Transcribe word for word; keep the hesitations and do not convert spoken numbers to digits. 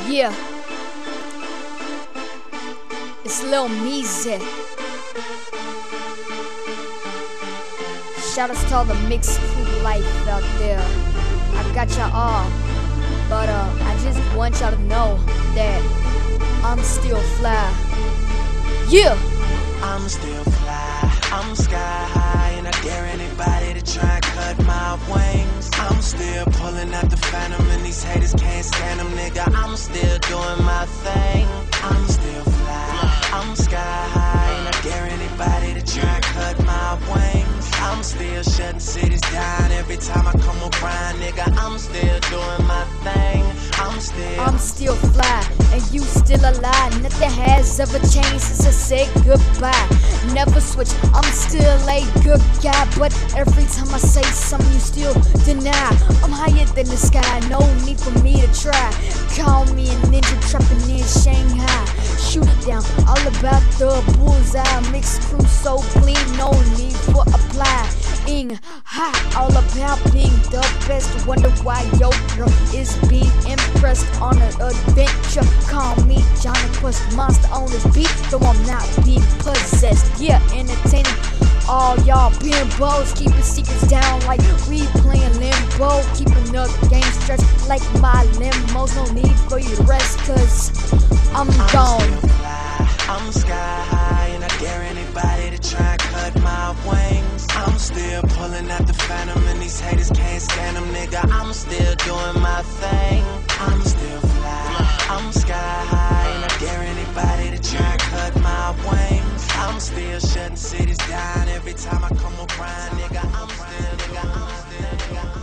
Yeah, it's Lil Meezi. Shout outs to all the mixcrew life out there. I got y'all all, but uh, I just want y'all to know that I'm still fly. Yeah, I'm still fly, I'm sky high, and I dare anybody to try and cut my wings. I'm still pulling out the phantom, and these haters can't stand them, nigga. I'm still doing my thing. I'm still fly, I'm sky high, and I dare anybody to try and cut my wings. I'm still shutting cities down every time I come around, nigga. I'm still doing my thing. I'm still I'm still fly, and you still alive. Nothing has ever changed since I said goodbye. Never switch, I'm still a good guy, but every time I say something you still deny. I'm higher than the sky, no need for me to try. Call me a ninja trappin in Shanghai. Shoot it down, all about the bullseye. Mixed crew so clean, no need for applying. Hot, all about being the best. Wonder why your girl is being impressed on an adventure. Call me Johnny Quest, monster on this beat, though I'm not being possessed. Yeah, entertaining all y'all bimbos, keeping secrets down like we playin limbo. Keeping the game stretched like my limos. No need for you to rest, cause I'm gone. I'm sky high, and I dare anybody to try and cut my wings. I'm still pulling out the phantom, and these haters can't stand them, nigga. I'm still doing my thing. I'm still fly, I'm sky high, and I dare anybody to try and cut my wings. I'm still shutting cities down every time I come around, nigga. I'm still, nigga, I'm still, nigga.